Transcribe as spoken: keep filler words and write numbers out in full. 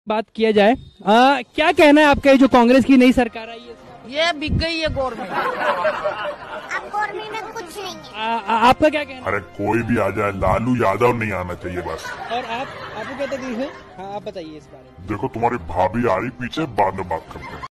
बात किया जाए आ, क्या कहना है आपका, ये जो कांग्रेस की नई सरकार आई है? ये बिक गई है गवर्नमेंट। अब गवर्नमेंट में कुछ नहीं है। आ, आ, आपका क्या कहना है? अरे कोई भी आ जाए, लालू यादव नहीं आना चाहिए बस। और आप आपको क्या तकलीफ है? हाँ आप बताइए इस बारे में। देखो तुम्हारी भाभी आ रही पीछे, बाद में बात करते हैं।